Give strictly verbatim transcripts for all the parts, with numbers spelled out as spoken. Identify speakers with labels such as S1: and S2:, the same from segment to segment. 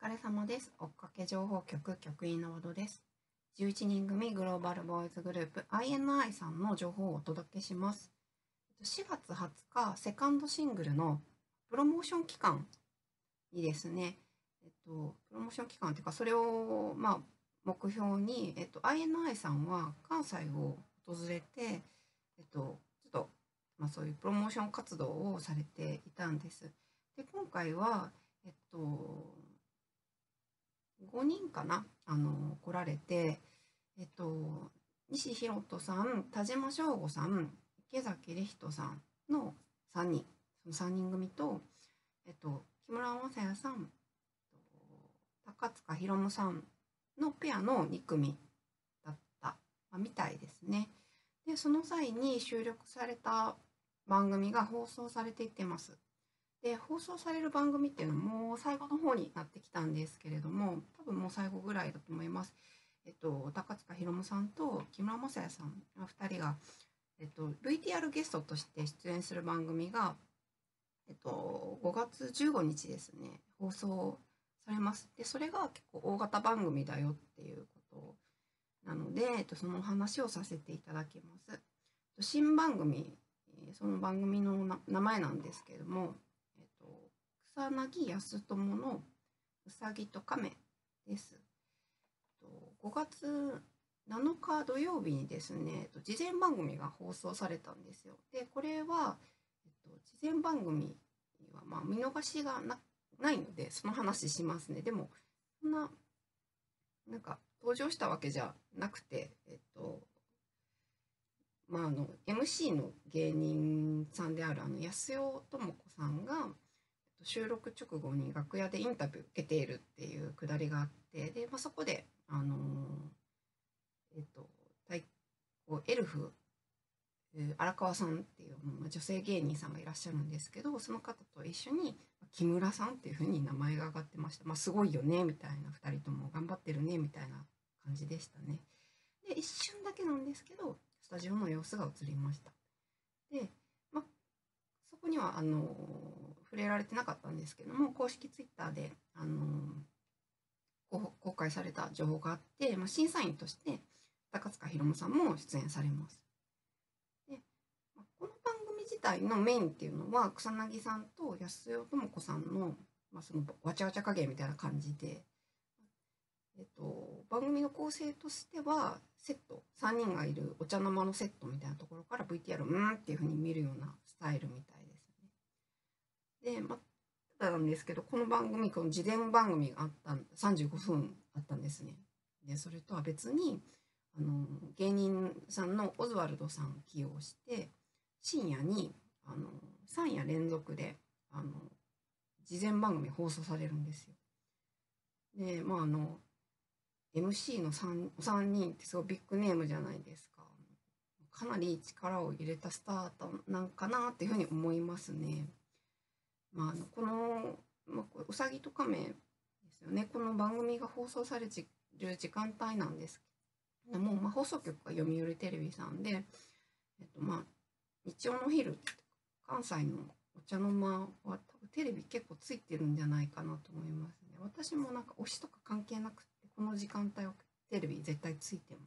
S1: 疲れ様です。追っかけ情報局局員の和戸です。じゅういちにん組グローバルボーイズグループ アイエヌアイ さんの情報をお届けします。しがつはつか、セカンドシングルのプロモーション期間にですね、えっと、プロモーション期間というか、それを、まあ、目標に、えっと、アイエヌアイ さんは関西を訪れて、えっと、ちょっと、まあ、そういうプロモーション活動をされていたんです。で、今回は、えっと、ごにんかな、あの、来られて、えっと、西弘人さん、田島翔吾さん、池崎理人さんのさんにん、そのさんにん組と、えっと、木村雅也さん、高塚ひろむさんのペアのに組だった、まあ、みたいですね。で、その際に収録された番組が放送されていってます。で、放送される番組っていうのはもう最後の方になってきたんですけれども、多分もう最後ぐらいだと思います。えっと、高塚ひろむさんと木村雅也さんふたりが、えっと、ブイティーアール ゲストとして出演する番組が、えっと、ごがつじゅうごにちですね、放送されます。で、それが結構大型番組だよっていうことなので、えっと、その話をさせていただきます。新番組、その番組の名前なんですけれども、えっと、草薙康友のうさぎと亀です。ごがつなのか土曜日にですね、事前番組が放送されたんですよ。で、これは、えっと、事前番組はまあ見逃しが な, ないので、その話しますね。でも、そんな、なんか登場したわけじゃなくて、えっと、まあ、あの エムシー の芸人さんであるあの安代智子さんが収録直後に楽屋でインタビュー受けているっていうくだりがあって、で、まあ、そこで、あのえっと、エルフ、荒川さんっていう女性芸人さんがいらっしゃるんですけど、その方と一緒に木村さんっていうふうに名前が挙がってました。まあ、すごいよねみたいな、ふたりとも頑張ってるねみたいな感じでしたね。で、一瞬だけなんですけど、スタジオの様子が映りました。で、まあ、そこにはあの触れられてなかったんですけども、公式ツイッターであの公開された情報があって、まあ、審査員として高塚ひろむさんも出演されます。で、まあ、この番組自体のメインっていうのは草薙さんと安代智子さんの、まあ、そのわちゃわちゃ加減みたいな感じで、えっと、番組の構成としてはセットさんにんがいるお茶の間のセットみたいなところから ブイティーアール うんっていう風に見るようなスタイルみたいですね。で、まあ、ただなんですけど、この番組、この事前番組があったさんじゅうごふんあったんですね。で、それとは別にあの芸人さんのオズワルドさんを起用して深夜にあのさん夜連続であの事前番組放送されるんですよ。で、まああの エムシー の 3, さんにんってすごいビッグネームじゃないですか。かなり力を入れたスタートなんかなっていうふうに思いますね。まあ、あのこの、まあ、うさぎと亀ですよね。この番組が放送される時間帯なんですけども、まあ、放送局が読売テレビさんで、えっとまあ、日曜の昼、関西のお茶の間は多分テレビ結構ついてるんじゃないかなと思いますね。私もなんか推しとか関係なくて、この時間帯はテレビ絶対ついてます。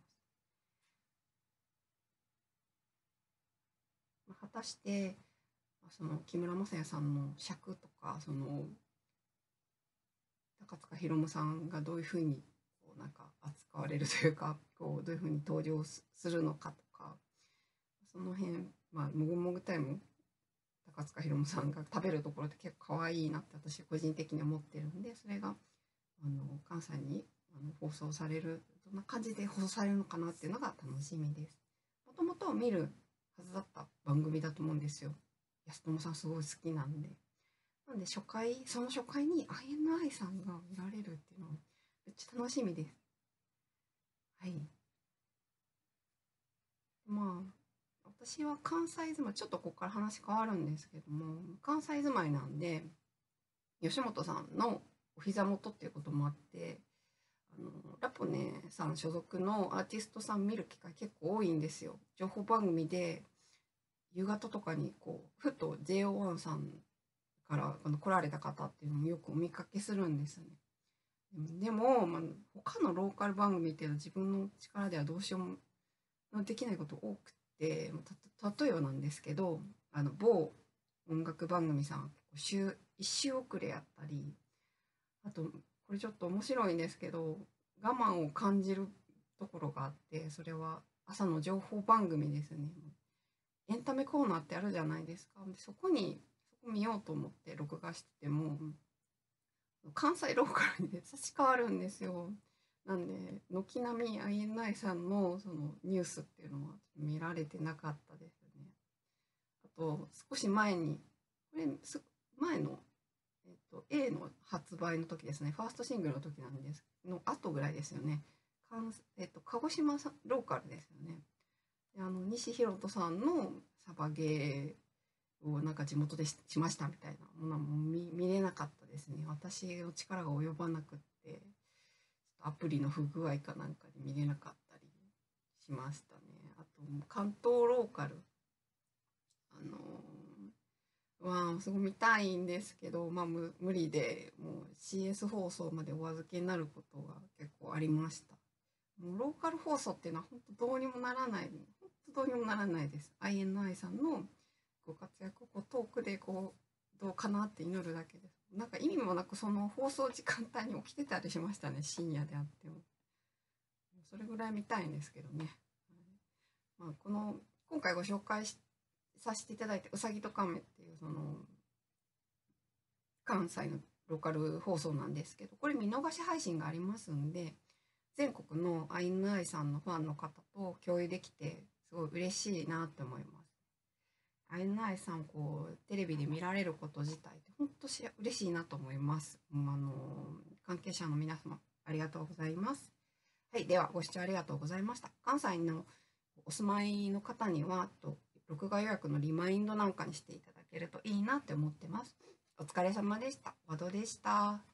S1: まあ、果たしてその木村雅也さんの尺とか、その高塚ひろむさんがどういうふうにこうなんか扱われるというか、こうどういうふうに登場するのかとか、その辺、まあ、もぐもぐタイム高塚ひろむさんが食べるところって結構可愛いなって私個人的に思ってるんで、それがあの関西にあの放送される、どんな感じで放送されるのかなっていうのが楽しみです。もともと見るはずだった番組だと思うんですよ。安友さんすごい好きなんで。なんで初回、その初回に アイエヌアイ さんが見られるっていうのはめっちゃ楽しみです。はい。まあ、私は関西住まい、ちょっとここから話変わるんですけども、関西住まいなんで、吉本さんのお膝元っていうこともあって、あのラポネさん所属のアーティストさん見る機会結構多いんですよ。情報番組で夕方とかにこうふと ジェイオーワン さんからあの来られた方っていうのもよくお見かけするんですね。 でも、まあ、他のローカル番組っていうのは自分の力ではどうしようもできないこと多くて、た例えばなんですけど、あの某音楽番組さんは結構週いっ週遅れやったり、あとこれちょっと面白いんですけど、我慢を感じるところがあって、それは朝の情報番組ですね。エンタメコーナーってあるじゃないですか。でそこにそこ見ようと思って録画してても、関西ローカルにね差し替わるんですよ。なんで軒並み アイエヌアイ さんのそのニュースっていうのは見られてなかったですね。あと少し前にこれす前の、えっと、A の発売の時ですね、ファーストシングルの時なんですの後ぐらいですよね。かん、えっと、鹿児島さんローカルですよね。であの西弘人さんのサバゲーをなんか地元でししましたみたいなものはもう 見, 見れなかったですね。私の力が及ばなくって、アプリの不具合かなんかで見れなかったりしましたね。あと関東ローカル、あのー、はすごい見たいんですけど、まあ、無無理でもう シーエス 放送までお預けになることが結構ありました。もうローカル放送っていうのは本当どうにもならない、本当どうにもならないです。アイエヌアイ さんのご活躍をこう遠くでこうどうかなって祈るだけです。なんか意味もなくその放送時間帯に起きてたりしましたね、深夜であっても。それぐらい見たいんですけどね。まあ、この今回ご紹介しさせていただいて、うさぎと亀っていうその関西のローカル放送なんですけど、これ見逃し配信がありますんで、全国の アイエヌアイ さんのファンの方と共有できてすごい嬉しいなって思います。アイエヌアイ さんこうテレビで見られること自体って本当し嬉しいなと思います。あの関係者の皆様ありがとうございます。はい、ではご視聴ありがとうございました。関西のお住まいの方にはと録画予約のリマインドなんかにしていただけるといいなって思ってます。お疲れ様でした。和田でした。